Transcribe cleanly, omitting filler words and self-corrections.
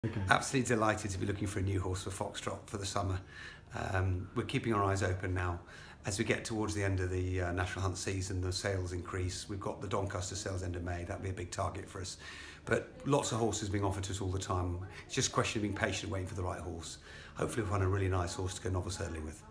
Okay. Absolutely delighted to be looking for a new horse for Foxtrot for the summer. We're keeping our eyes open now. As we get towards the end of the National Hunt season, the sales increase. We've got the Doncaster sales end of May. That'll be a big target for us. But lots of horses being offered to us all the time. It's just a question of being patient, waiting for the right horse. Hopefully we'll find a really nice horse to go novice hurdling with.